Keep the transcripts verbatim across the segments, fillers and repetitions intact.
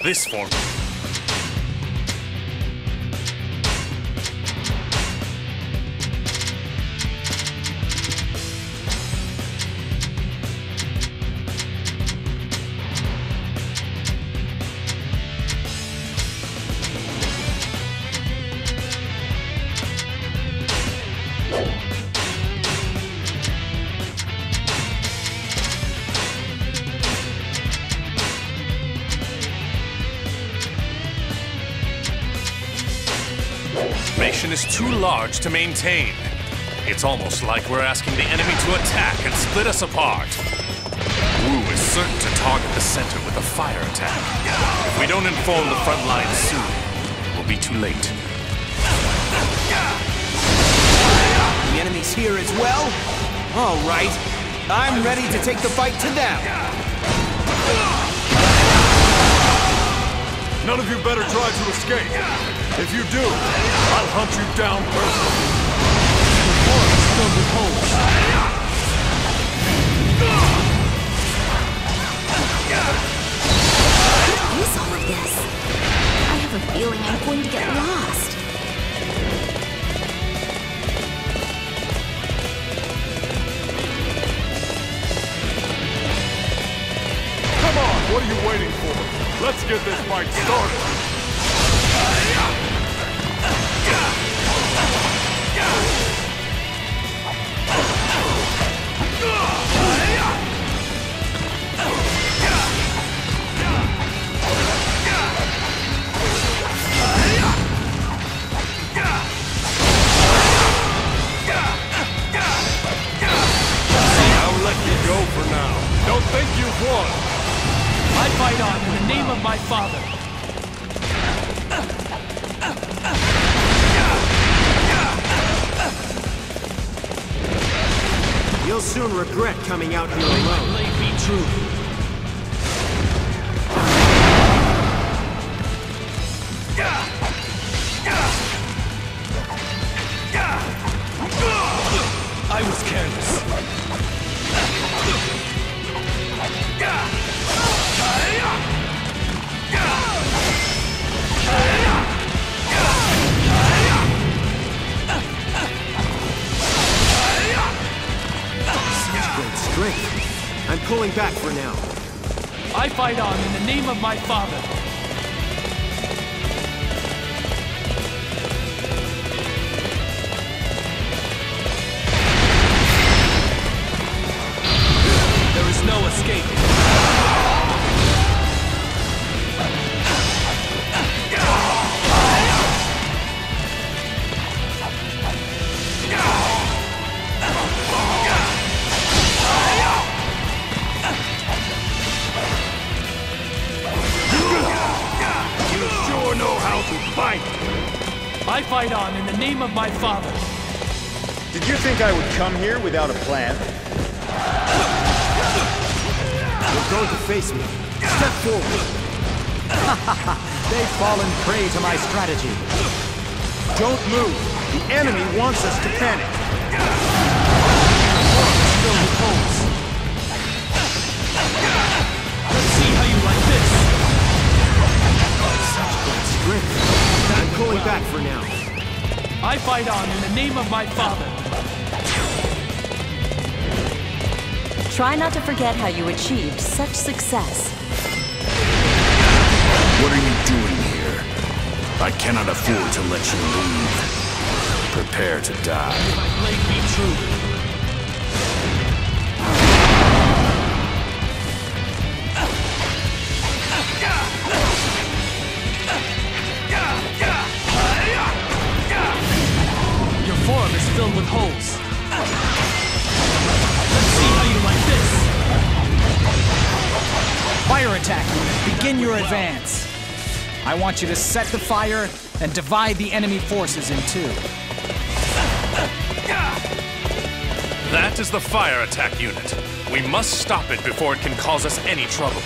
this for me. Is too large to maintain. It's almost like we're asking the enemy to attack and split us apart. Wu is certain to target the center with a fire attack. If we don't inform the front lines soon, we'll be too late. The enemy's here as well? All right. I'm ready to take the fight to them. None of you better try to escape. If you do, I'll hunt you down personally. The forest filled with holes. What is all of this? I have a feeling I'm going to get lost. Come on, what are you waiting for? Let's get this fight started. I'll let you go for now. Don't think you've won. I fight on in the name of my father. You'll soon regret coming out here alone. May my blade be true. I was careless. Strength. I'm pulling back for now. I fight on in the name of my father. There is no escaping. I fight on in the name of my father. Did you think I would come here without a plan? You're going to face me. Step forward. They've fallen prey to my strategy. Don't move. The enemy wants us to panic. Filled with holes. Let's see how you like this. Strength. I'm pulling back for now. I fight on in the name of my father. Try not to forget how you achieved such success. What are you doing here? I cannot afford to let you leave. Prepare to die. May my blade be true. Your form is filled with holes. Let's see how you like this. Fire attack unit, begin your advance. I want you to set the fire and divide the enemy forces in two. That is the fire attack unit. We must stop it before it can cause us any trouble.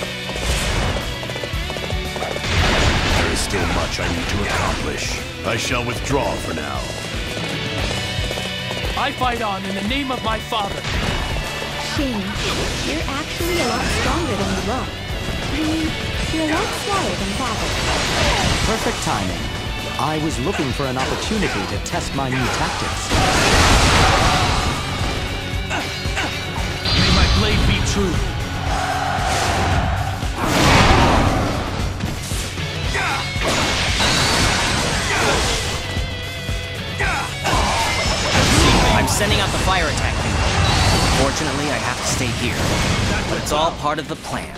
There is still much I need to accomplish. I shall withdraw for now. I fight on in the name of my father. Sheng, you're actually a lot stronger than you look. I mean, You're a lot smaller than Father. Perfect timing. I was looking for an opportunity to test my new tactics. May my blade be true. I'm sending out the fire attack. Fortunately, I have to stay here. But it's all part of the plan.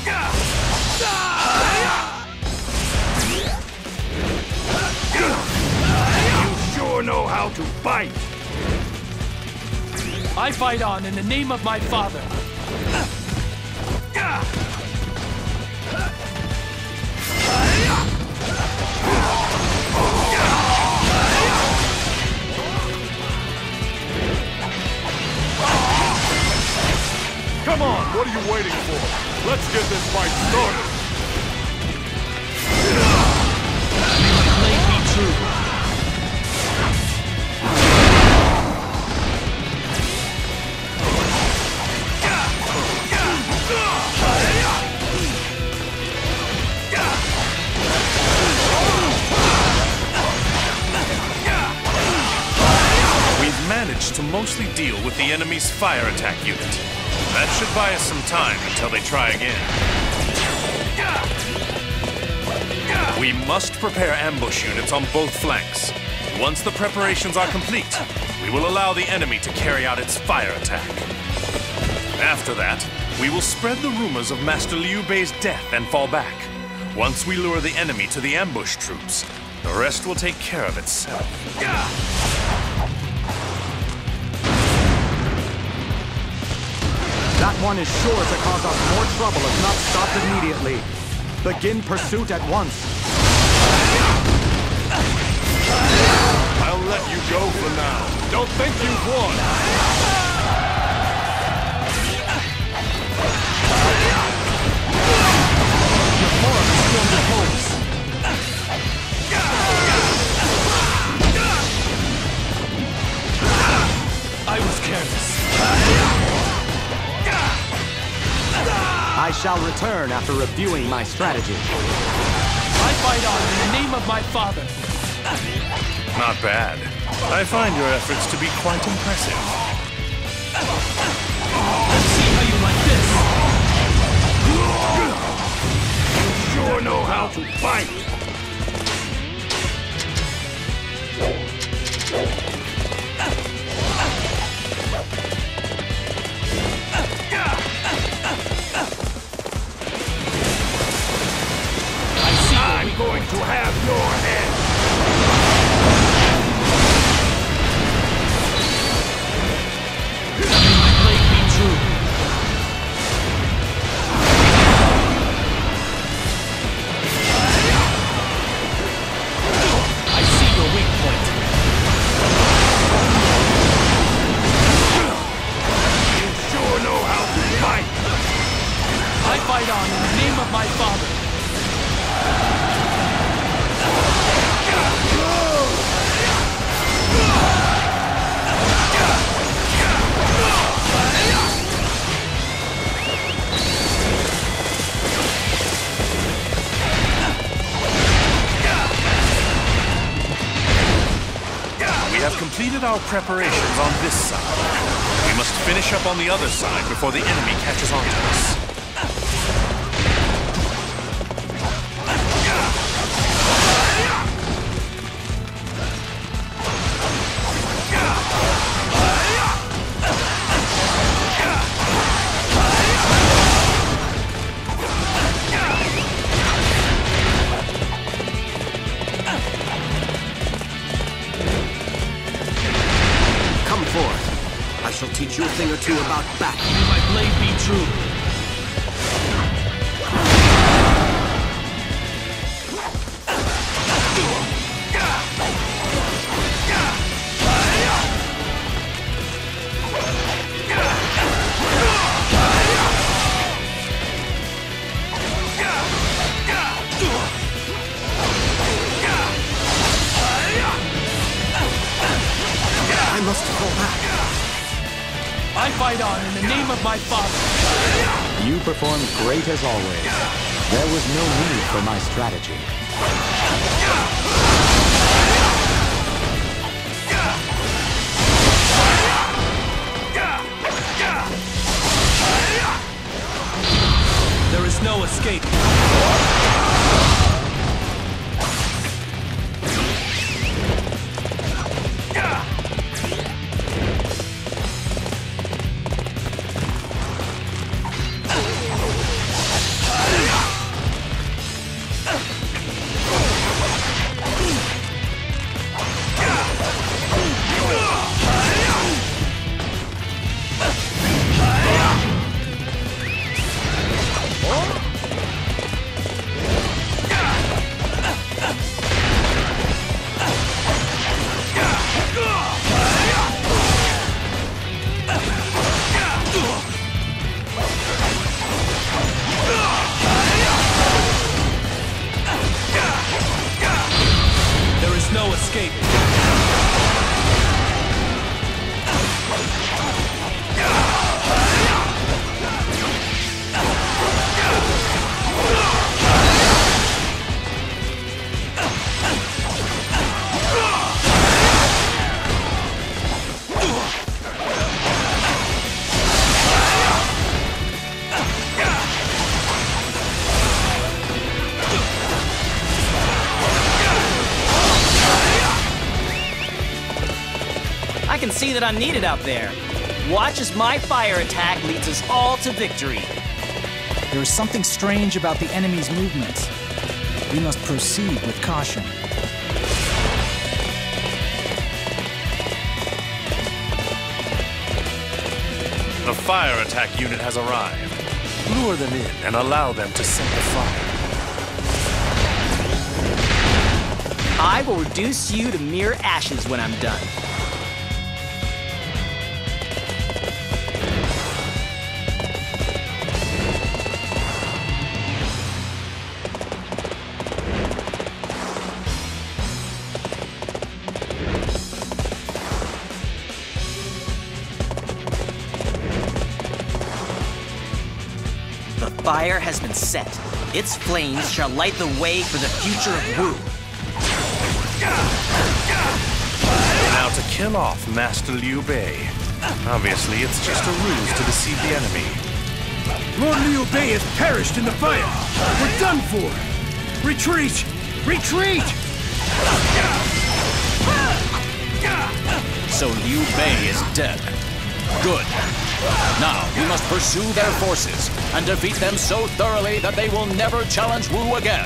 You sure know how to fight! I fight on in the name of my father. Come on, what are you waiting for? Let's get this fight started! May my blade be true. We've managed to mostly deal with the enemy's fire attack unit. That should buy us some time until they try again. We must prepare ambush units on both flanks. Once the preparations are complete, we will allow the enemy to carry out its fire attack. After that, we will spread the rumors of Master Liu Bei's death and fall back. Once we lure the enemy to the ambush troops, the rest will take care of itself. That one is sure to cause us more trouble if not stopped immediately. Begin pursuit at once. I'll let you go for now. Don't think you've won! Your form is still repose. I was careless. I shall return after reviewing my strategy. I fight on in the name of my father. Not bad. I find your efforts to be quite impressive. Let's see how you like this. You sure know how to fight! I'm going to have your head! May my blade be true. I see your weak point. You sure know how to fight! I fight on in the name of my father. We have completed our preparations on this side. We must finish up on the other side before the enemy catches on to us. I shall teach you a thing or two about battle. May my blade be true. I must fall back. I fight on in the name of my father. You performed great as always. There was no need for my strategy. There is no escape. No escape. I can see that I'm needed out there. Watch as my fire attack leads us all to victory. There is something strange about the enemy's movements. We must proceed with caution. The fire attack unit has arrived. Lure them in and allow them to set the fire. I will reduce you to mere ashes when I'm done. The fire has been set. Its flames shall light the way for the future of Wu. Now to kill off Master Liu Bei. Obviously, it's just a ruse to deceive the enemy. Lord Liu Bei has perished in the fire. We're done for. Retreat! Retreat! So Liu Bei is dead. Good. Now we must pursue their forces and defeat them so thoroughly that they will never challenge Wu again.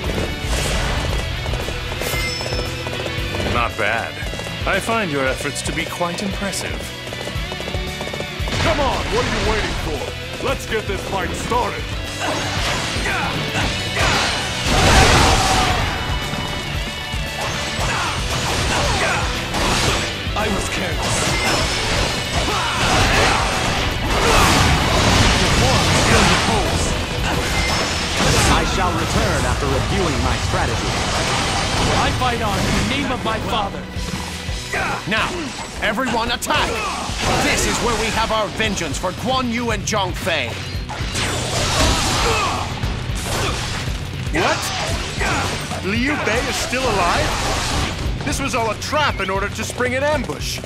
Not bad. I find your efforts to be quite impressive. Come on, what are you waiting for? Let's get this fight started. I was careless. I shall return after reviewing my strategy. I fight on in the name of my father. Now, everyone attack! This is where we have our vengeance for Guan Yu and Zhang Fei. What? Liu Bei is still alive? This was all a trap in order to spring an ambush.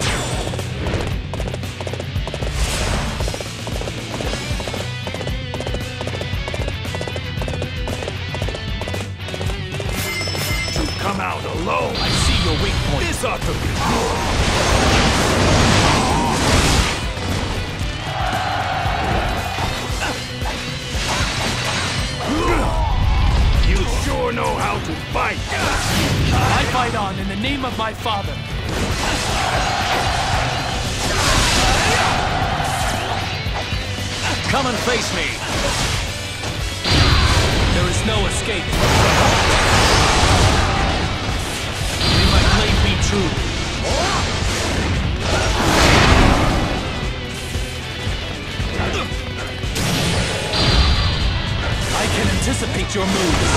Come out alone. I see your weak point. This ought to be good. You sure know how to fight. I fight on in the name of my father. Come and face me. There is no escape. Be true. I can anticipate your moves.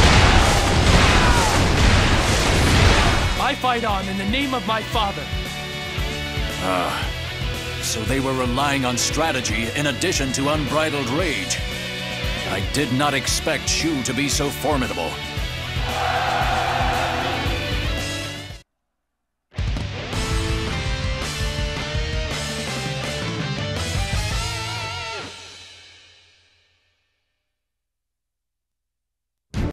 I fight on in the name of my father. Ah, so they were relying on strategy in addition to unbridled rage. I did not expect Shu to be so formidable.